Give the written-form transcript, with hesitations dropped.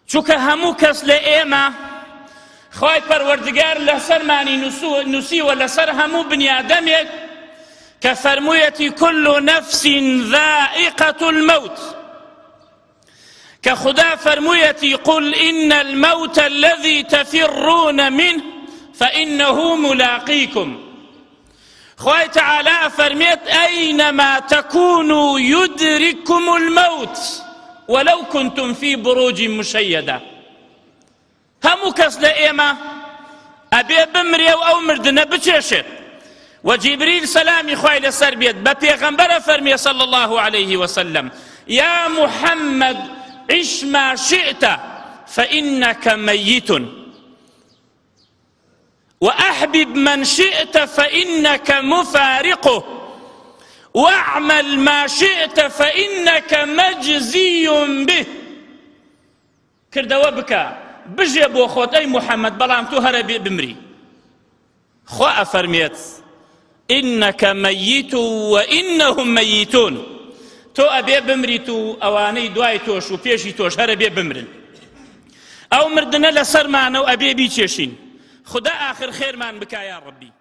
چونکە هەموو کەس لە ئێمە خوای پەروەردگار لەسەرمانی نووسیوە لەسەر هەموو بنیادەمێک کە فەرموویەتی كل نفس ذائقة الموت کە خدا فەرموویەتی قل إن الموت الذي تفرون منه فإنه ملاقيكم خوای تعالى فرميت أينما تكونوا يدرككم الموت ولو كنتم في بروج مشيدة همو كس لإيما أبي بمري أو مردنا بچێشێت وجبريل سلامي خوای لەسەر بێت بە پێغەمبەرە فەرمیە صلى الله عليه وسلم يا محمد عش ما شئت فإنك ميت وأحبب من شئت فإنك مفارقه واعمل ما شئت فإنك مجزي به کردەوە بکە بژێ بۆ خۆت ئەی محەممەد بەڵام تۆ هەرە بمری خوا ئەفەرمێت إنك ميت وإنهم ميتون تۆ ئەبێ بمریت و ئەوانەی دوای تۆش و پێشی تۆش هەرە بێ بمرن ئەو مردنە لەسەرمانە و ئەبێ بیچێشین خدا آخر خير من بك يا ربي